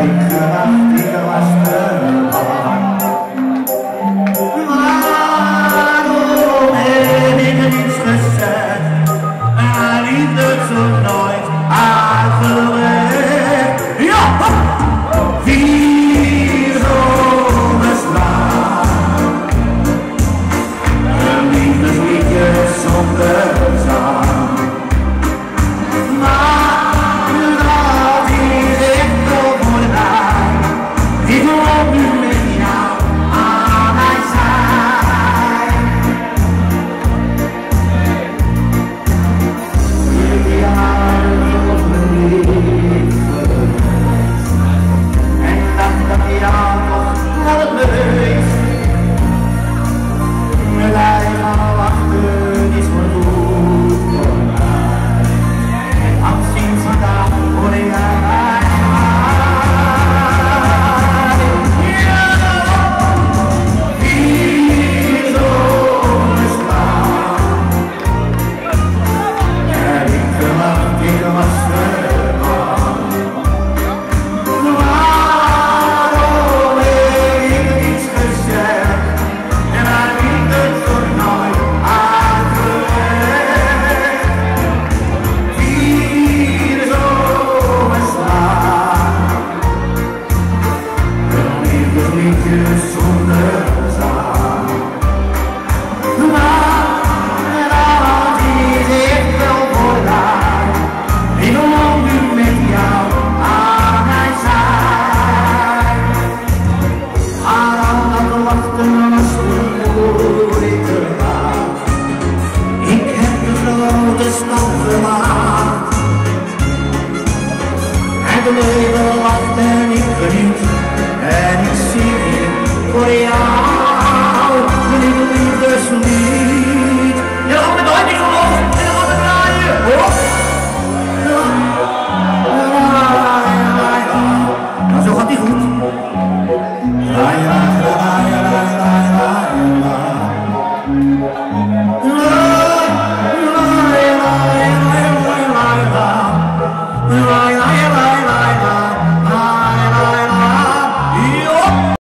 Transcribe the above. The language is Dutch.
ik gewacht, ik was te bang. Waarom heb ik niets gezegd? En liefde zo nooit aangelegd. Ja! Vier zomerslaan. Een liefdesliedje zonder zang. Maar dat is echt wel voor mij. Ik wil nu met jou aan mijn zij. Ik jaren op mijn leven. En dacht dat jou nog wel het meest. Mijn eigen wachten is verloren voor mij. En afzien vandaag hoor jij mij. Vier zomerslaan. En ik gewacht, ik was te bang. Waarom heb ik niets gezegd? En hij liet het voor nooit aangelegd. Vier zomerslaan. Een liefdesliedje zonder zang. Maar dat is echt wel voor mij. Ik wil nu met jou aan mijn zij. Maar al dat wachten was vermoeilijk te laat. Ik heb de grote stap gemaakt. En de leven wacht en ik geniet. En ik zie hier voor jou.